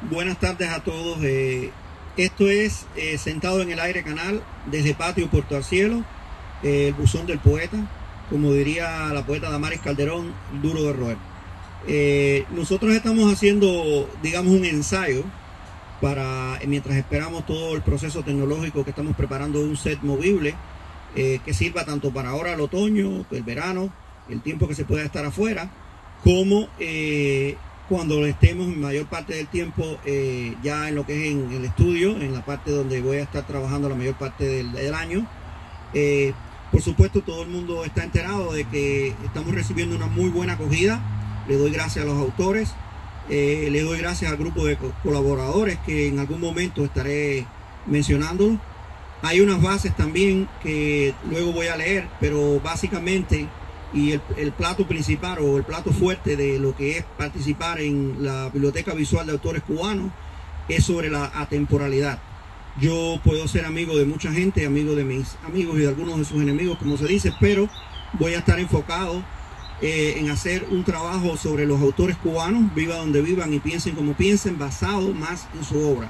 Buenas tardes a todos. Esto es Sentado en el Aire Canal, desde Patio Puerto al Cielo, el buzón del poeta, como diría la poeta Damaris Calderón, duro de roer. Nosotros estamos haciendo, digamos, un ensayo para, mientras esperamos todo el proceso tecnológico, que estamos preparando un set movible que sirva tanto para ahora el otoño, el verano, el tiempo que se pueda estar afuera, como cuando estemos mayor parte del tiempo ya en lo que es en el estudio, en la parte donde voy a estar trabajando la mayor parte del año. Por supuesto, todo el mundo está enterado de que estamos recibiendo una muy buena acogida. Le doy gracias a los autores, le doy gracias al grupo de colaboradores que en algún momento estaré mencionándolo. Hay unas bases también que luego voy a leer, pero básicamente, y el plato principal o el plato fuerte de lo que es participar en la Biblioteca Visual de Autores Cubanos es sobre la atemporalidad. Yo puedo ser amigo de mucha gente, amigo de mis amigos y de algunos de sus enemigos, como se dice, pero voy a estar enfocado en hacer un trabajo sobre los autores cubanos, viva donde vivan y piensen como piensen, basado más en su obra.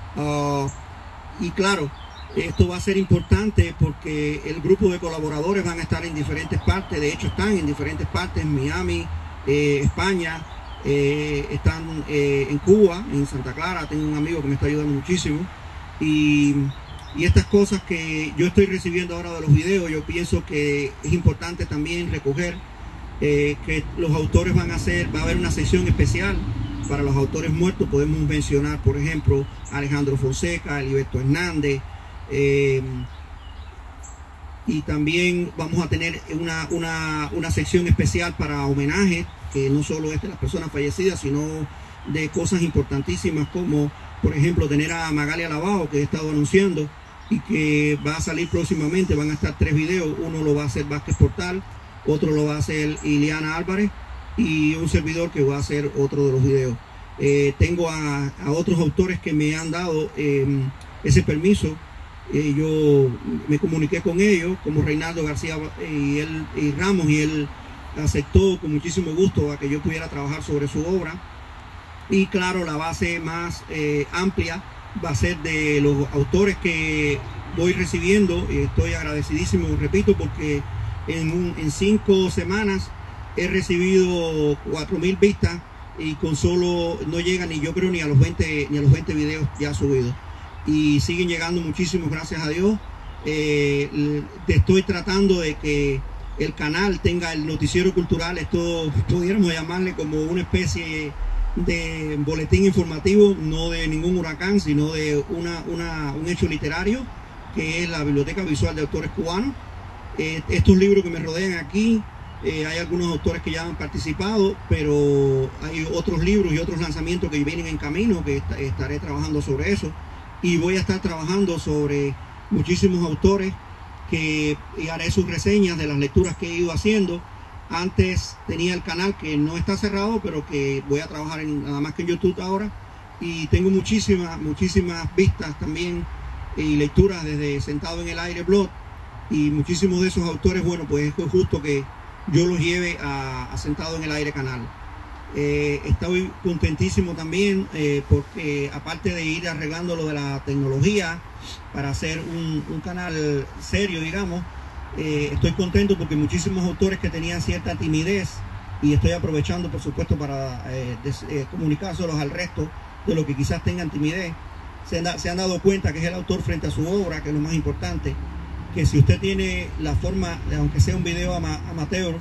Y claro, esto va a ser importante porque el grupo de colaboradores van a estar en diferentes partes. De hecho, están en diferentes partes: en Miami, España, están en Cuba, en Santa Clara. Tengo un amigo que me está ayudando muchísimo. Y estas cosas que yo estoy recibiendo ahora de los videos, yo pienso que es importante también recoger que los autores van a hacer. Va a haber una sección especial para los autores muertos. Podemos mencionar, por ejemplo, a Alejandro Fonseca, a Heriberto Hernández. Y también vamos a tener una sección especial para homenajes, que no solo es de las personas fallecidas, sino de cosas importantísimas, como por ejemplo tener a Magali Alabao, que he estado anunciando y que va a salir próximamente. Van a estar 3 videos: uno lo va a hacer Vázquez Portal, otro lo va a hacer Ileana Álvarez y un servidor que va a hacer otro de los videos. Tengo a otros autores que me han dado ese permiso. Yo me comuniqué con ellos, como Reinaldo García y Ramos, y él aceptó con muchísimo gusto a que yo pudiera trabajar sobre su obra. Y claro, la base más amplia va a ser de los autores que voy recibiendo. Estoy agradecidísimo, repito, porque en 5 semanas he recibido 4.000 vistas y con solo no llega ni, yo creo, ni a los 20 videos ya subidos. Y siguen llegando muchísimos, gracias a Dios. Estoy tratando de que el canal tenga el noticiero cultural. Esto pudiéramos llamarle como una especie de boletín informativo, no de ningún huracán, sino de un hecho literario, que es la Biblioteca Visual de Autores Cubanos. Estos libros que me rodean aquí, hay algunos autores que ya han participado, pero hay otros libros y otros lanzamientos que vienen en camino, que estaré trabajando sobre eso. Y voy a estar trabajando sobre muchísimos autores y haré sus reseñas de las lecturas que he ido haciendo. Antes tenía el canal que no está cerrado, pero que voy a trabajar nada más que en YouTube ahora. Y tengo muchísimas vistas también y lecturas desde Sentado en el Aire blog. Y muchísimos de esos autores, bueno, pues es justo que yo los lleve a Sentado en el Aire canal. Estoy contentísimo también porque aparte de ir arreglando lo de la tecnología para hacer un canal serio, digamos, estoy contento porque muchísimos autores que tenían cierta timidez, y estoy aprovechando por supuesto para comunicárselos al resto de los que quizás tengan timidez, se han dado cuenta que es el autor frente a su obra, que es lo más importante. Que si usted tiene la forma, aunque sea un video amateur,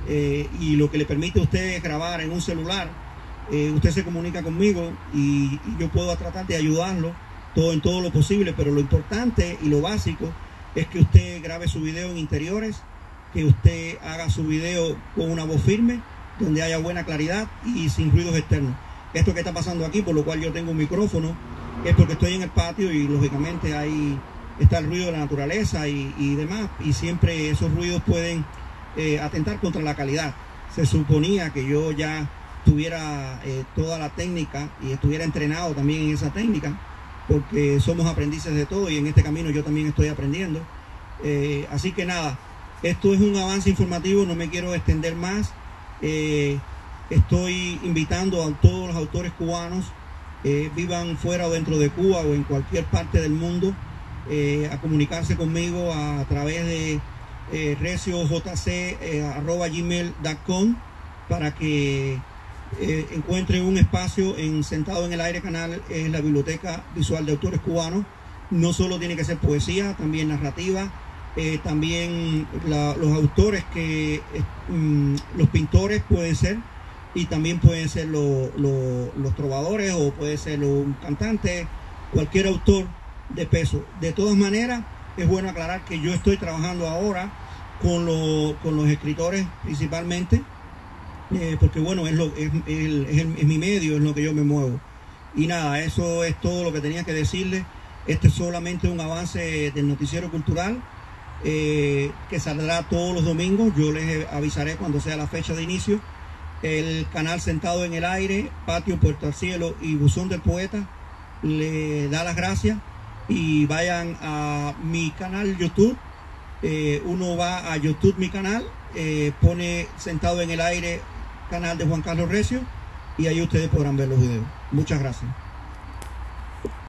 y lo que le permite a usted grabar en un celular, usted se comunica conmigo y yo puedo tratar de ayudarlo en todo lo posible. Pero lo importante y lo básico es que usted grabe su video en interiores, que usted haga su video con una voz firme, donde haya buena claridad y sin ruidos externos. Esto que está pasando aquí, por lo cual yo tengo un micrófono, es porque estoy en el patio y lógicamente ahí está el ruido de la naturaleza y demás, y siempre esos ruidos pueden atentar contra la calidad. Se suponía que yo ya tuviera toda la técnica y estuviera entrenado también en esa técnica, porque somos aprendices de todo y en este camino yo también estoy aprendiendo. Así que nada, esto es un avance informativo, no me quiero extender más. Estoy invitando a todos los autores cubanos vivan fuera o dentro de Cuba o en cualquier parte del mundo, a comunicarse conmigo a través de reciojc@gmail.com para que encuentren un espacio en Sentado en el Aire Canal, en la Biblioteca Visual de Autores Cubanos. No solo tiene que ser poesía, también narrativa, también los autores los pintores pueden ser, y también pueden ser los trovadores, o puede ser un cantante, cualquier autor de peso. De todas maneras, es bueno aclarar que yo estoy trabajando ahora con los escritores principalmente, porque bueno, es mi medio, es lo que yo me muevo. Y nada, eso es todo lo que tenía que decirles. Este es solamente un avance del noticiero cultural, que saldrá todos los domingos. Yo les avisaré cuando sea la fecha de inicio. El canal Sentado en el Aire, Patio Puerto al Cielo y Buzón del Poeta le da las gracias, y vayan a mi canal YouTube. Uno va a YouTube, mi canal, pone Sentado en el Aire, canal de Juan Carlos Recio, y ahí ustedes podrán ver los videos. Muchas gracias.